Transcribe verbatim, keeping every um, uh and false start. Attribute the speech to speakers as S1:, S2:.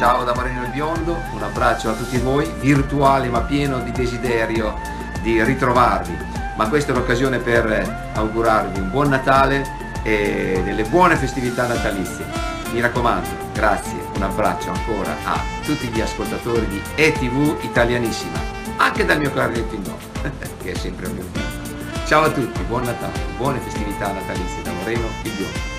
S1: ciao da Moreno il Biondo, un abbraccio a tutti voi, virtuale ma pieno di desiderio di ritrovarvi, ma questa è l'occasione per augurarvi un buon Natale e delle buone festività natalizie. Mi raccomando, grazie, un abbraccio ancora a tutti gli ascoltatori di E T V Italianissima, anche dal mio clarinetto in do, che è sempre un mio fianco. Ciao a tutti, buon Natale, buone festività natalizie da Moreno il Biondo.